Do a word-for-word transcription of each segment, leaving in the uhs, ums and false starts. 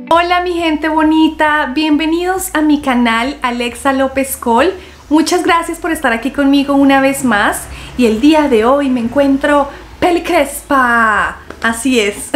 Hola mi gente bonita, bienvenidos a mi canal Alexa López Col. Muchas gracias por estar aquí conmigo una vez más y el día de hoy me encuentro pelicrespa. Así es.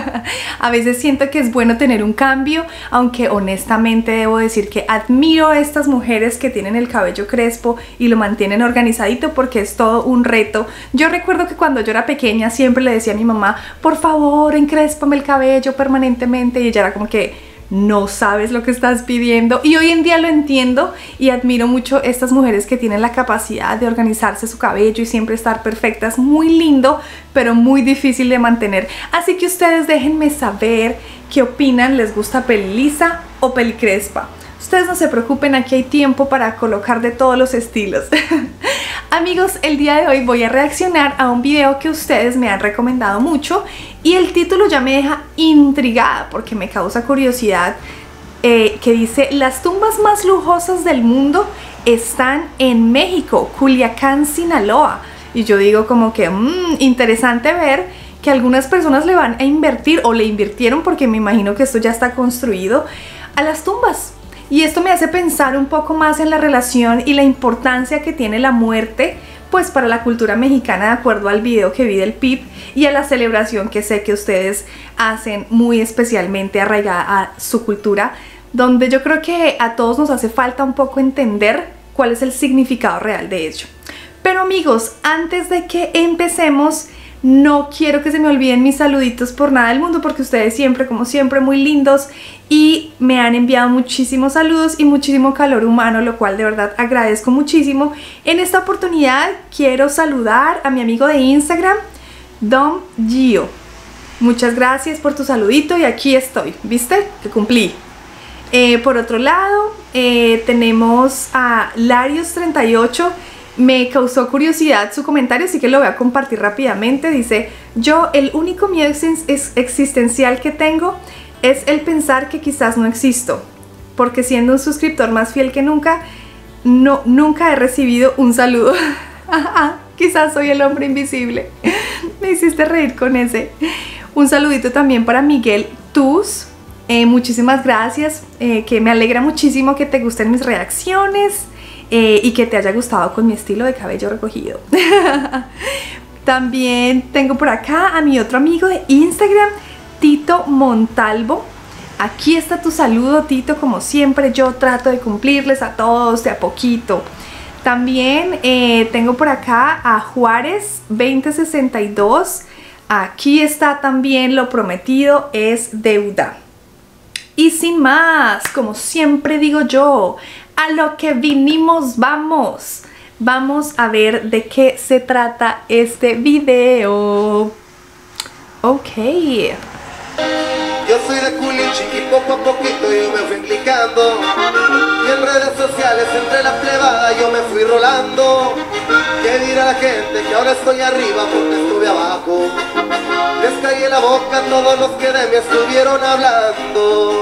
A veces siento que es bueno tener un cambio, aunque honestamente debo decir que admiro a estas mujeres que tienen el cabello crespo y lo mantienen organizadito porque es todo un reto. Yo recuerdo que cuando yo era pequeña siempre le decía a mi mamá, por favor, encréspame el cabello permanentemente, y ella era como que no sabes lo que estás pidiendo, y hoy en día lo entiendo y admiro mucho estas mujeres que tienen la capacidad de organizarse su cabello y siempre estar perfectas. Muy lindo, pero muy difícil de mantener. Así que ustedes déjenme saber qué opinan, ¿les gusta peli lisa o peli crespa? Ustedes no se preocupen, aquí hay tiempo para colocar de todos los estilos. Amigos, el día de hoy voy a reaccionar a un video que ustedes me han recomendado mucho y el título ya me deja intrigada porque me causa curiosidad, eh, que dice: las tumbas más lujosas del mundo están en México, Culiacán, Sinaloa. Y yo digo como que mmm, interesante ver que algunas personas le van a invertir o le invirtieron, porque me imagino que esto ya está construido, a las tumbas. Y esto me hace pensar un poco más en la relación y la importancia que tiene la muerte pues para la cultura mexicana, de acuerdo al video que vi del P I B y a la celebración que sé que ustedes hacen muy especialmente arraigada a su cultura, donde yo creo que a todos nos hace falta un poco entender cuál es el significado real de ello. Pero amigos, antes de que empecemos, no quiero que se me olviden mis saluditos por nada del mundo, porque ustedes siempre, como siempre, muy lindos y me han enviado muchísimos saludos y muchísimo calor humano, lo cual de verdad agradezco muchísimo. En esta oportunidad quiero saludar a mi amigo de Instagram, Dom Gio. Muchas gracias por tu saludito y aquí estoy, ¿viste? Que cumplí. Eh, por otro lado, eh, tenemos a Larios treinta y ocho. Me causó curiosidad su comentario, así que lo voy a compartir rápidamente. Dice: yo el único miedo existencial que tengo es el pensar que quizás no existo, porque siendo un suscriptor más fiel que nunca, no, nunca he recibido un saludo. Quizás soy el hombre invisible. Me hiciste reír con ese. Un saludito también para Miguel Tuz. Eh, muchísimas gracias, eh, que me alegra muchísimo que te gusten mis reacciones. Eh, y que te haya gustado con mi estilo de cabello recogido. También tengo por acá a mi otro amigo de Instagram, Tito Montalvo. Aquí está tu saludo, Tito. Como siempre, yo trato de cumplirles a todos de a poquito. También eh, tengo por acá a Juárez veinte sesenta y dos. Aquí está también: lo prometido es deuda. Y sin más, como siempre digo yo, a lo que vinimos vamos. Vamos a ver de qué se trata este video. Ok. Yo soy de Culichi y poco a poquito yo me fui implicando. Y en redes sociales entre la plebada yo me fui rolando. ¿Qué dirá la gente que ahora estoy arriba porque estuve abajo? Les caí en la boca a todos los que de mí estuvieron hablando.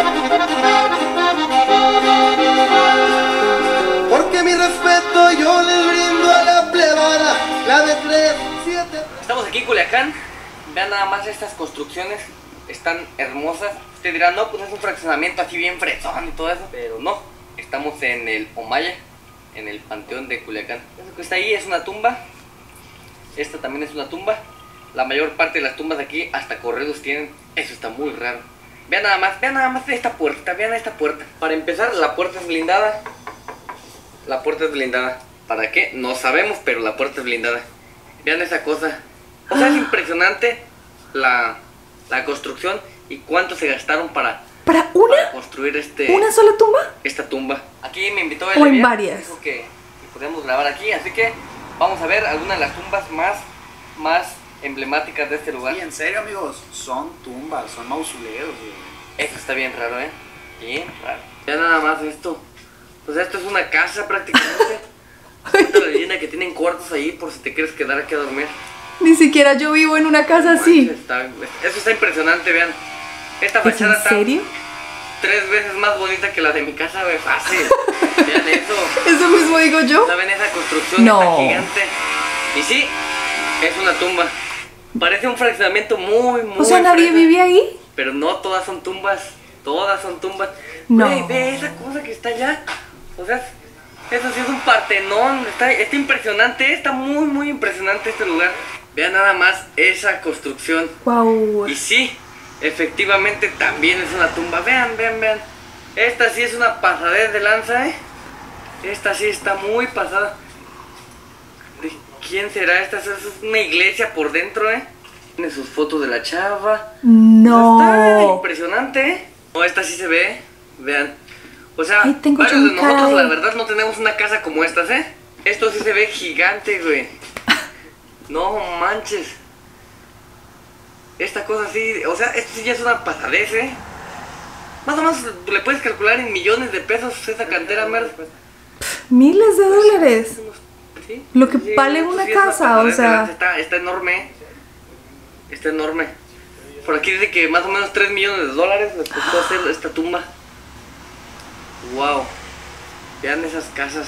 Porque mi respeto yo les brindo a la plebada, la de tres, siete... Estamos aquí en Culiacán. Vean nada más estas construcciones, están hermosas. Ustedes dirán, no, pues es un fraccionamiento aquí bien fresón y todo eso, pero no, estamos en el Omaya, en el panteón de Culiacán. Eso que está ahí es una tumba. Esta también es una tumba. La mayor parte de las tumbas aquí hasta corredos tienen. Eso está muy raro. Vean nada más, vean nada más esta puerta, vean esta puerta. Para empezar, la puerta es blindada. La puerta es blindada. ¿Para qué? No sabemos, pero la puerta es blindada. Vean esa cosa. O sea, es impresionante la, la construcción y cuánto se gastaron para, ¿Para una? para construir este, ¿Una sola tumba? esta tumba. Aquí me invitó el ¿O en varias? Dijo que, que podíamos grabar aquí, así que vamos a ver algunas de las tumbas más, más emblemáticas de este lugar. Y en serio, amigos, son tumbas, son mausoleos. Güey. Eso está bien raro, ¿eh? Bien raro. Ya nada más esto. Pues esto es una casa prácticamente. Cuenta la leyenda que tienen cuartos ahí por si te quieres quedar aquí a dormir. Ni siquiera yo vivo en una casa así. Está, eso está impresionante, vean. Esta ¿Es fachada en serio? está tres veces más bonita que la de mi casa, güey. Fácil. Vean eso. ¿Eso mismo digo yo? ¿Saben esa construcción No. esta gigante? Y sí, es una tumba. Parece un fraccionamiento muy, muy... O sea, ¿nadie fresa, vive ahí? pero no todas son tumbas. Todas son tumbas. No. Güey, ve esa cosa que está allá. O sea, eso sí es un partenón. Está, está impresionante, está muy, muy impresionante este lugar. Vean nada más esa construcción. Wow. Y sí, efectivamente también es una tumba. Vean, vean, vean. Esta sí es una pasadez de lanza, ¿eh? Esta sí está muy pasada. ¿De quién será esta? Es una iglesia por dentro, ¿eh? Tiene sus fotos de la chava. No. Está impresionante, ¿eh? No, esta sí se ve. Vean. O sea, Ay, tengo varios yo de un cara nosotros de- la verdad no tenemos una casa como estas, ¿eh? Esto sí se ve gigante, güey. No manches. Esta cosa sí, o sea, esto sí ya es una pasadez, ¿eh? Más o menos le puedes calcular en millones de pesos esa cantera, mer. Miles de dólares. ¿Sí? Lo que Sí, vale esto una sí es una casa, o pasadez de sea. lanza. Está, está enorme. Está enorme. Por aquí dice que más o menos tres millones de dólares les costó hacer esta tumba. Wow. Vean esas casas.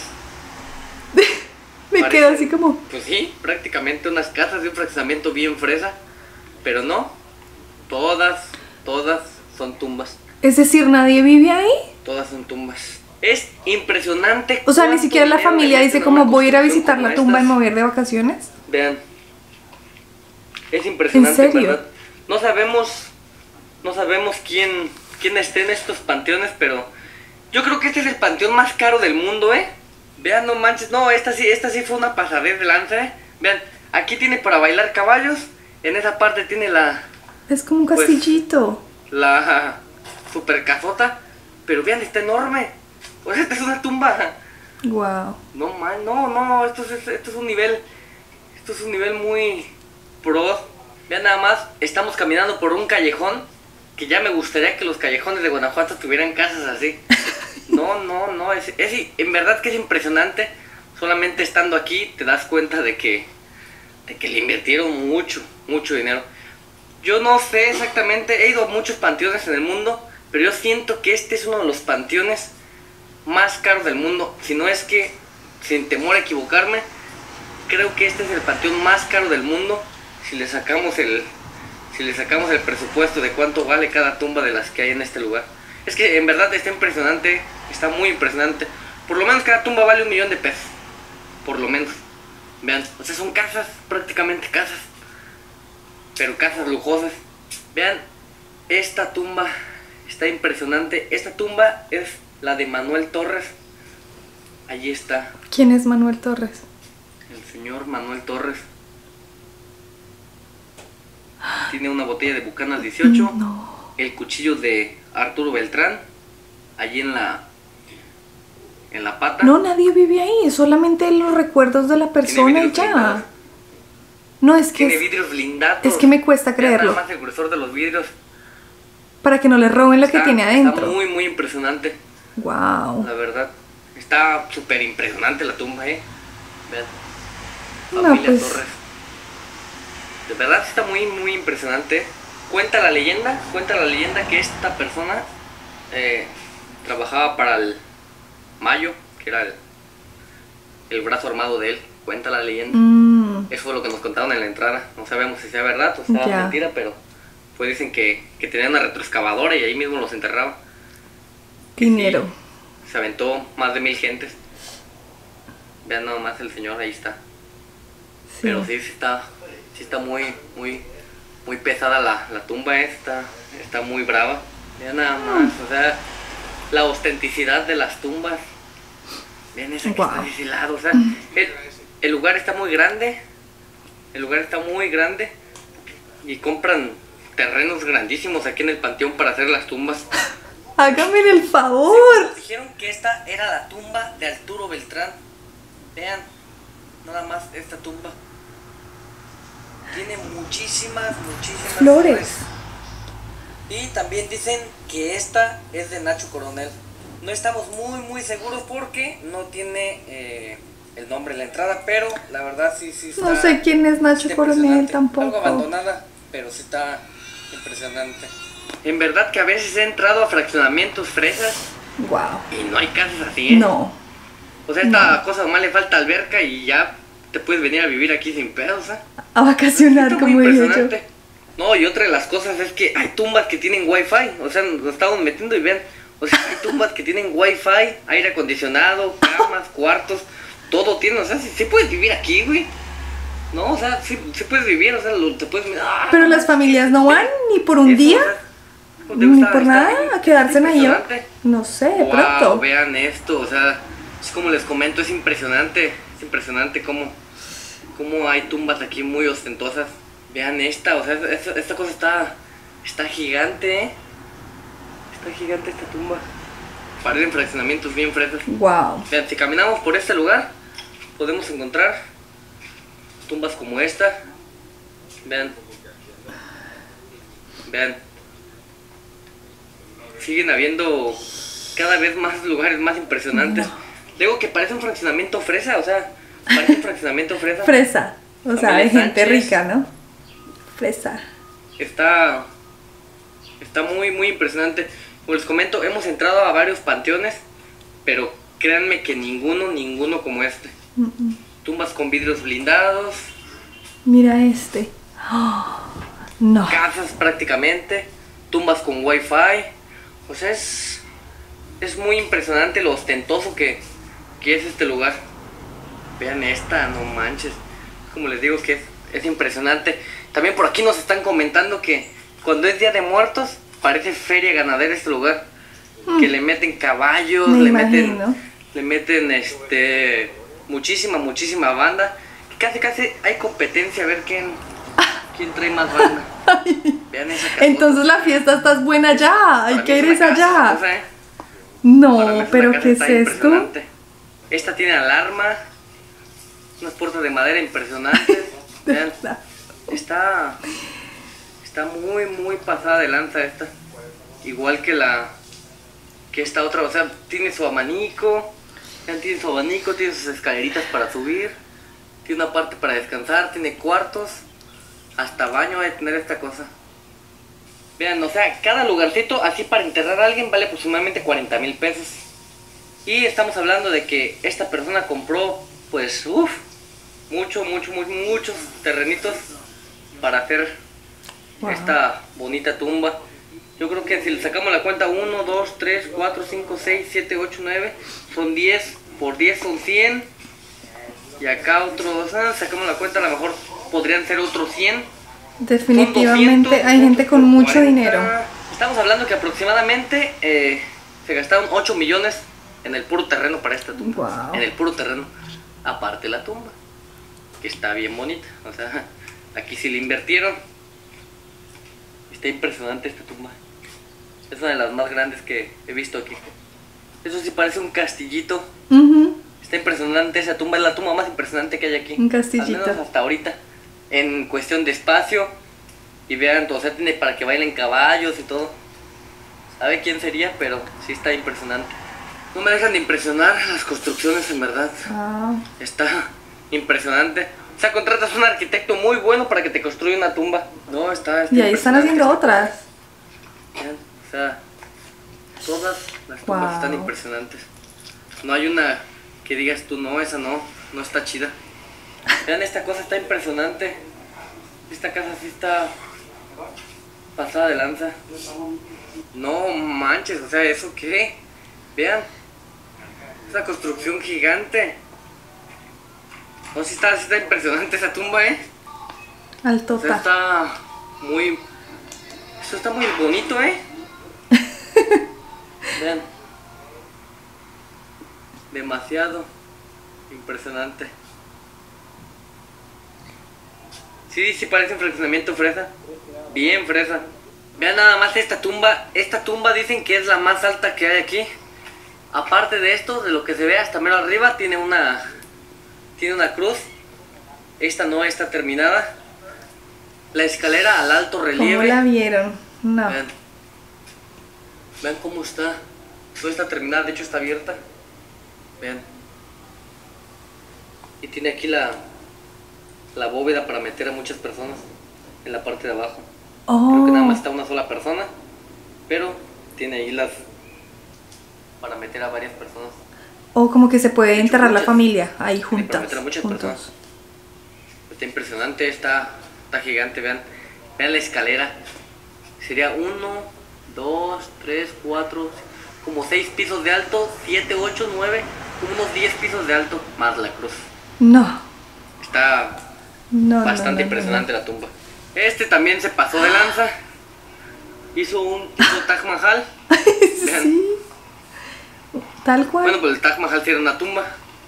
Me Parecen, quedo así como. Pues sí, prácticamente unas casas de un fraccionamiento bien fresa. Pero no. Todas, todas son tumbas. Es decir, nadie vive ahí. Todas son tumbas. Es impresionante. O sea, ni cuánto siquiera la dinero familia invierten dice en como una voy a ir a construcción visitar como la tumba y estas. me voy a ir de vacaciones. Vean. Es impresionante, ¿En serio? ¿verdad? No sabemos. No sabemos quién. quién esté en estos panteones, pero. Yo creo que este es el panteón más caro del mundo, ¿eh? Vean, no manches. No, esta sí, esta sí fue una pasadez de lanza, ¿eh? Vean, aquí tiene para bailar caballos. En esa parte tiene la. Es como un Pues- castillito. La super casota. Pero vean, está enorme. O sea, esta es una tumba. Wow. No man, no, no, esto es, esto es un nivel. Esto es un nivel muy pro. Vean nada más, estamos caminando por un callejón. Que ya me gustaría que los callejones de Guanajuato tuvieran casas así. No, no, no, es, es en verdad que es impresionante. Solamente estando aquí te das cuenta de que de que le invirtieron mucho, mucho dinero. Yo no sé exactamente, he ido a muchos panteones en el mundo, pero yo siento que este es uno de los panteones más caros del mundo. Si no es que, sin temor a equivocarme, creo que este es el panteón más caro del mundo. Si le sacamos el, si le sacamos el presupuesto de cuánto vale cada tumba de las que hay en este lugar. Es que en verdad está impresionante, está muy impresionante. Por lo menos cada tumba vale un millón de pesos. Por lo menos. Vean, o sea, son casas, prácticamente casas. Pero casas lujosas. Vean, esta tumba está impresionante. Esta tumba es la de Manuel Torres. Allí está, ¿Quién es Manuel Torres? el señor Manuel Torres. Tiene una botella de Bucanas dieciocho. No. El cuchillo de Arturo Beltrán. Allí en la en la pata. No, nadie vive ahí. Solamente los recuerdos de la persona y vidrios ya. blindados. No, es que Tiene es, vidrios blindados. es que me cuesta Vean creerlo. nada más el grosor de los vidrios. Para que no le roben lo que Está- tiene Está adentro. muy, muy impresionante. Wow. La verdad. Está súper impresionante la tumba, eh. Vean. No, Familia pues. Torres. De verdad está muy, muy impresionante. Cuenta la leyenda, cuenta la leyenda que esta persona eh, trabajaba para el Mayo, que era el, el brazo armado de él. Cuenta la leyenda. Mm, Eso fue lo que nos contaron en la entrada. No sabemos si sea verdad o sea Ya. mentira, pero pues dicen que, que tenían una retroexcavadora y ahí mismo los enterraban. Que sí, dinero. se aventó más de mil gentes. Vean nada más el señor, ahí está. Sí. Pero sí, sí está, sí está muy, muy, muy pesada la, la tumba esta, está muy brava. Vean nada más, o sea, la ostenticidad de las tumbas. Vean esa que Guau. está de ese lado, o sea, el, el lugar está muy grande, el lugar está muy grande y compran terrenos grandísimos aquí en el panteón para hacer las tumbas. Hágame el favor. Nos dijeron que esta era la tumba de Arturo Beltrán. Vean, nada más esta tumba. Tiene muchísimas, muchísimas Flores. Y también dicen que esta es de Nacho Coronel. No estamos muy, muy seguros porque no tiene eh, el nombre en la entrada, pero la verdad sí, sí está. No sé quién es Nacho está Coronel impresionante. tampoco. Algo abandonada, pero sí está impresionante. En verdad que a veces he entrado a fraccionamientos fresas Wow. y no hay casas así, ¿eh? No. O sea, esta cosa nomás le falta alberca y ya te puedes venir a vivir aquí sin pedos, ¿eh? A vacacionar, Está muy como dije yo. impresionante. No, y otra de las cosas es que hay tumbas que tienen wifi. O sea, nos estamos metiendo y ven. O sea, hay tumbas que tienen wifi, aire acondicionado, camas, cuartos, todo tiene. O sea, sí, sí puedes vivir aquí, güey. No, o sea, sí, sí puedes vivir, o sea, lo, te puedes... ¡Ah! Pero las familias no van ni por un Eso, día, o sea, ¿cómo te ni gusta por estar nada, ahí? a quedarse ahí. Impresionante. No sé, de Wow, pronto. vean esto, o sea, es como les comento, es impresionante, es impresionante cómo, cómo hay tumbas aquí muy ostentosas. Vean esta, o sea, esta, esta cosa está, está gigante, ¿eh? Está gigante esta tumba. Parecen fraccionamientos bien frescos. Wow. Vean, si caminamos por este lugar, podemos encontrar tumbas como esta. Vean. Vean. Siguen habiendo cada vez más lugares más impresionantes. No. Digo que parece un fraccionamiento fresa, o sea, parece un fraccionamiento fresa. Fresa, o sea, Familia de gente Sánchez. rica, ¿no? Fresa. Está, está muy, muy impresionante. Como les comento, hemos entrado a varios panteones, pero créanme que ninguno, ninguno como este. Mm, mm. Tumbas con vidrios blindados, Mira este. Oh, no. casas prácticamente, tumbas con wifi. O sea, es, es muy impresionante lo ostentoso que, que es este lugar. Vean esta, no manches. Como les digo que es, es impresionante. También por aquí nos están comentando que cuando es Día de Muertos parece feria ganadera este lugar. Mm. Que le meten caballos, Me le imagino. meten, le meten este muchísima, muchísima banda. Casi, casi hay competencia a ver quién, quién trae más banda. Vean esa casota. Entonces la fiesta está buena ya. Hay Para que mí ir es es una casa, allá. o sea, para No, mí es pero una casa, ¿qué es está esto? impresionante. Esta tiene alarma, unas puertas de madera impresionantes. Vean, está, está muy, muy pasada de lanza esta. Igual que la, que esta otra, o sea, tiene su abanico, vean, tiene su abanico, tiene sus escaleritas para subir, tiene una parte para descansar, tiene cuartos, hasta baño hay que tener esta cosa. Vean, o sea, cada lugarcito así para enterrar a alguien vale aproximadamente cuarenta mil pesos. Y estamos hablando de que esta persona compró, pues, uff, mucho, mucho, mucho, muchos terrenitos para hacer Wow. esta bonita tumba. Yo creo que si le sacamos la cuenta uno, dos, tres, cuatro, cinco, seis, siete, ocho, nueve, son diez, por diez son cien. Y acá otros, ah, sacamos la cuenta, a lo mejor podrían ser otros cien. Definitivamente Son doscientos, hay gente con mucho cuarenta. dinero. Estamos hablando que aproximadamente eh, se gastaron ocho millones en el puro terreno para esta tumba. Wow. En el puro terreno. Aparte la tumba, que está bien bonita. O sea, aquí sí le invirtieron. Está impresionante esta tumba. Es una de las más grandes que he visto aquí. Eso sí parece un castillito. Ujú. Está impresionante esa tumba. Es la tumba más impresionante que hay aquí. Un castillito. Al menos hasta ahorita. En cuestión de espacio. Y vean, o sea, tiene para que bailen caballos y todo. Sabe quién sería, pero sí está impresionante. No me dejan de impresionar las construcciones, en verdad. Wow. Está impresionante. O sea, contratas a un arquitecto muy bueno para que te construya una tumba. No, está, está Y ahí están impresionante. haciendo otras. Vean, o sea, todas las tumbas Wow. están impresionantes. No hay una que digas tú, no, esa no, no está chida. Vean, esta cosa está impresionante. Esta casa sí está pasada de lanza. No manches, o sea, ¿eso qué? Vean, esa construcción gigante. No, sí está, sí está impresionante esa tumba, ¿eh? O sea, Altota. está muy... Esto está muy bonito, ¿eh? Vean. Demasiado impresionante. Sí, sí parece un fraccionamiento fresa. Bien fresa. Vean nada más esta tumba. Esta tumba dicen que es la más alta que hay aquí. Aparte de esto, de lo que se ve hasta mero arriba, tiene una... Tiene una cruz. Esta no está terminada. La escalera al alto ¿Cómo relieve. la vieron? No. Vean. Vean cómo está. No está terminada, de hecho está abierta. Vean. Y tiene aquí la, la bóveda para meter a muchas personas en la parte de abajo. Creo que nada más Oh, está una sola persona, pero tiene ahí las para meter a varias personas. o como que se puede hecho, enterrar la muchas. familia ahí para juntas. meter a muchas juntos. personas. Está impresionante, está, está gigante, vean. Vean la escalera. Sería uno, dos, tres, cuatro, como seis pisos de alto, siete, ocho, nueve, como unos diez pisos de alto, más la cruz. No. Está No, bastante no, no, impresionante no, no. la tumba. Este también se pasó de lanza. Hizo un hizo Taj Mahal. Sí. Tal cual. Bueno, pues el Taj Mahal sí era una tumba.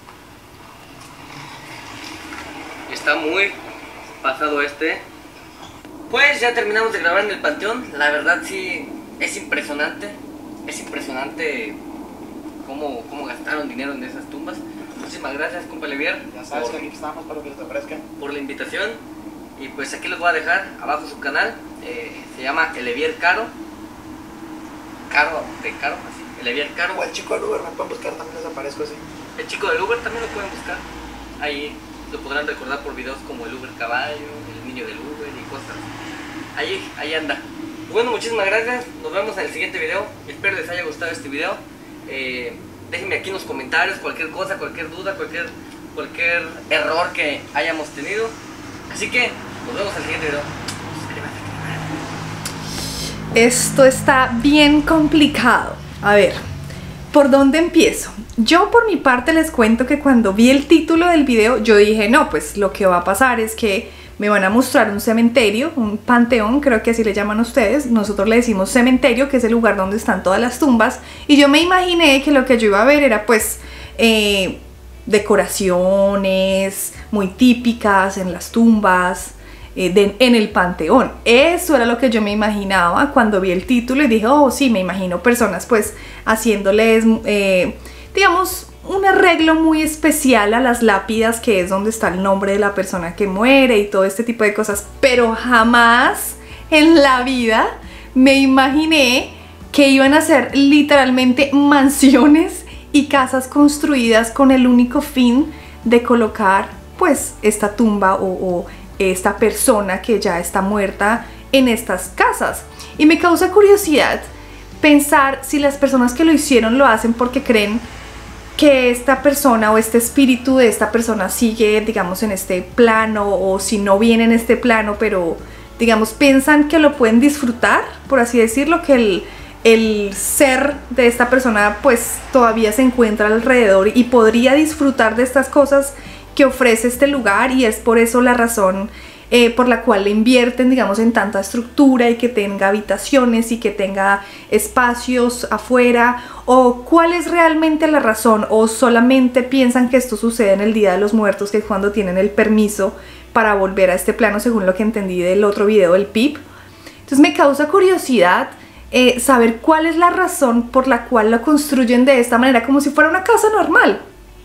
Está muy pasado este. Pues ya terminamos de grabar en el panteón. La verdad sí es impresionante. Es impresionante cómo, cómo gastaron dinero en esas tumbas. Muchísimas gracias, compa Levier. Ya sabes por, que aquí estamos para que te ofrezcan. por la invitación. Y pues aquí les voy a dejar abajo su canal. Eh, se llama El Levier Caro. Caro de Caro, así. El Levier Caro. O el chico del Uber, me pueden buscar, también les aparezco así. El chico del Uber también lo pueden buscar. Ahí lo podrán recordar por videos como el Uber Caballo, el niño del Uber y cosas. Ahí, ahí anda. Bueno, muchísimas gracias. Nos vemos en el siguiente video. Espero les haya gustado este video. Eh, déjenme aquí en los comentarios cualquier cosa, cualquier duda, cualquier, cualquier error que hayamos tenido. Así que nos vemos en el siguiente video. Esto está bien complicado. A ver, ¿por dónde empiezo? Yo por mi parte les cuento que cuando vi el título del video yo dije, no, pues lo que va a pasar es que me van a mostrar un cementerio, un panteón, creo que así le llaman ustedes. Nosotros le decimos cementerio, que es el lugar donde están todas las tumbas. Y yo me imaginé que lo que yo iba a ver era pues eh, decoraciones muy típicas en las tumbas, eh, de, en el panteón. Eso era lo que yo me imaginaba cuando vi el título y dije, oh sí, me imagino personas pues haciéndoles, eh, digamos, un arreglo muy especial a las lápidas, que es donde está el nombre de la persona que muere y todo este tipo de cosas. Pero jamás en la vida me imaginé que iban a ser literalmente mansiones y casas construidas con el único fin de colocar pues esta tumba o, o esta persona que ya está muerta en estas casas. Y me causa curiosidad pensar si las personas que lo hicieron lo hacen porque creen que esta persona o este espíritu de esta persona sigue, digamos, en este plano, o si no viene en este plano, pero, digamos, piensan que lo pueden disfrutar, por así decirlo, que el, el ser de esta persona, pues, todavía se encuentra alrededor y podría disfrutar de estas cosas que ofrece este lugar, y es por eso la razón Eh, por la cual le invierten, digamos, en tanta estructura y que tenga habitaciones y que tenga espacios afuera. O cuál es realmente la razón, o solamente piensan que esto sucede en el Día de los Muertos, que es cuando tienen el permiso para volver a este plano, según lo que entendí del otro video del P I P. Entonces me causa curiosidad eh, saber cuál es la razón por la cual lo construyen de esta manera, como si fuera una casa normal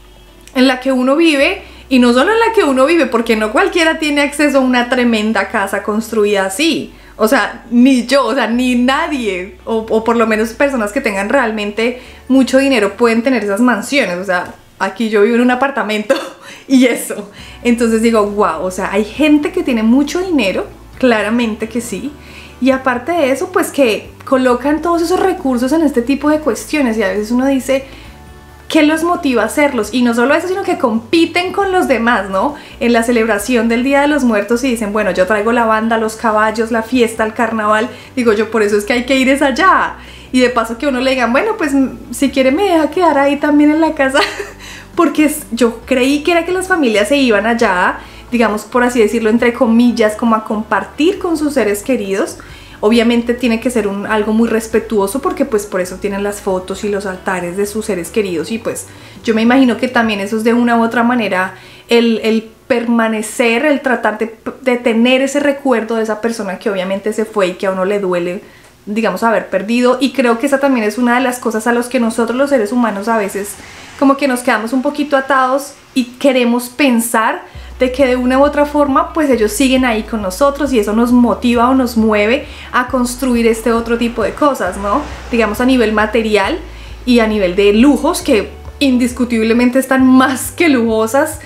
en la que uno vive. Y no solo en la que uno vive, porque no cualquiera tiene acceso a una tremenda casa construida así. O sea, ni yo, o sea, ni nadie, o, o por lo menos personas que tengan realmente mucho dinero pueden tener esas mansiones. O sea, aquí yo vivo en un apartamento y eso. Entonces digo, wow, o sea, hay gente que tiene mucho dinero, claramente que sí. Y aparte de eso, pues que colocan todos esos recursos en este tipo de cuestiones. Y a veces uno dice, ¿qué los motiva a hacerlos? Y no solo eso, sino que compiten con los demás, ¿no? En la celebración del Día de los Muertos y dicen, bueno, yo traigo la banda, los caballos, la fiesta, el carnaval. Digo yo, por eso es que hay que ir es allá. Y de paso que uno le digan, bueno, pues si quiere me deja quedar ahí también en la casa. Porque yo creí que era que las familias se iban allá, digamos, por así decirlo, entre comillas, como a compartir con sus seres queridos. Obviamente tiene que ser un, algo muy respetuoso, porque pues por eso tienen las fotos y los altares de sus seres queridos. Y pues yo me imagino que también eso es de una u otra manera el, el permanecer, el tratar de, de tener ese recuerdo de esa persona que obviamente se fue y que a uno le duele, digamos, haber perdido. Y creo que esa también es una de las cosas a las que nosotros los seres humanos a veces como que nos quedamos un poquito atados y queremos pensar de que de una u otra forma pues ellos siguen ahí con nosotros, y eso nos motiva o nos mueve a construir este otro tipo de cosas, ¿no? Digamos a nivel material y a nivel de lujos, que indiscutiblemente están más que lujosas.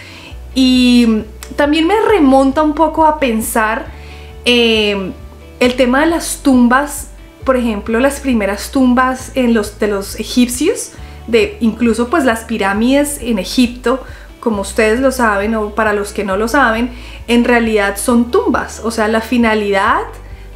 Y también me remonta un poco a pensar eh, el tema de las tumbas, por ejemplo las primeras tumbas en los, de los egipcios, de incluso pues las pirámides en Egipto. Como ustedes lo saben, o para los que no lo saben, en realidad son tumbas. O sea, la finalidad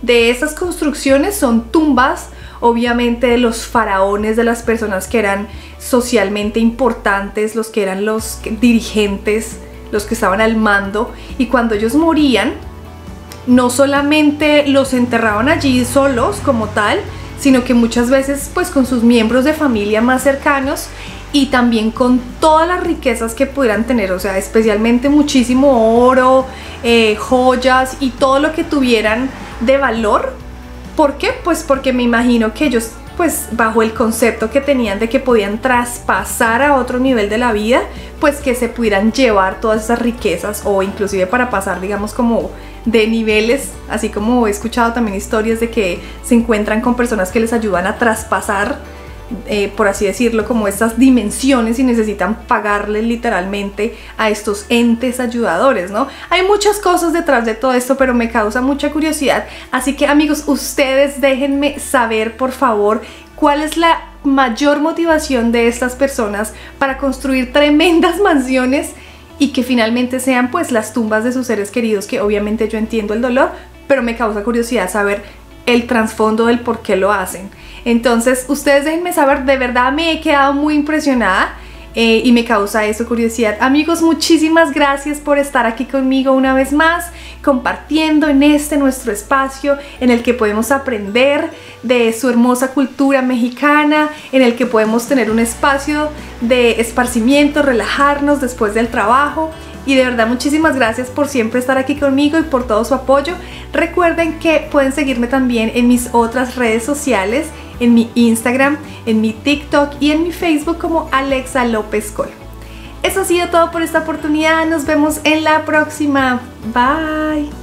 de esas construcciones son tumbas, obviamente, de los faraones, de las personas que eran socialmente importantes, los que eran los dirigentes, los que estaban al mando, y cuando ellos morían, no solamente los enterraban allí solos como tal, sino que muchas veces pues con sus miembros de familia más cercanos y también con todas las riquezas que pudieran tener, o sea, especialmente muchísimo oro, eh, joyas y todo lo que tuvieran de valor. ¿Por qué? Pues porque me imagino que ellos, pues bajo el concepto que tenían de que podían traspasar a otro nivel de la vida, pues que se pudieran llevar todas esas riquezas, o inclusive para pasar, digamos, como de niveles, así como he escuchado también historias de que se encuentran con personas que les ayudan a traspasar, eh, por así decirlo, como estas dimensiones, y necesitan pagarle literalmente a estos entes ayudadores, ¿no? Hay muchas cosas detrás de todo esto, pero me causa mucha curiosidad, así que amigos, ustedes déjenme saber por favor cuál es la mayor motivación de estas personas para construir tremendas mansiones y que finalmente sean pues las tumbas de sus seres queridos, que obviamente yo entiendo el dolor, pero me causa curiosidad saber el trasfondo del por qué lo hacen. Entonces ustedes déjenme saber, de verdad me he quedado muy impresionada eh, y me causa eso curiosidad. Amigos, muchísimas gracias por estar aquí conmigo una vez más, compartiendo en este nuestro espacio en el que podemos aprender de su hermosa cultura mexicana, en el que podemos tener un espacio de esparcimiento, relajarnos después del trabajo. Y de verdad muchísimas gracias por siempre estar aquí conmigo y por todo su apoyo. Recuerden que pueden seguirme también en mis otras redes sociales, en mi Instagram, en mi TikTok y en mi Facebook como Alexa López Col. Eso ha sido todo por esta oportunidad. Nos vemos en la próxima. Bye.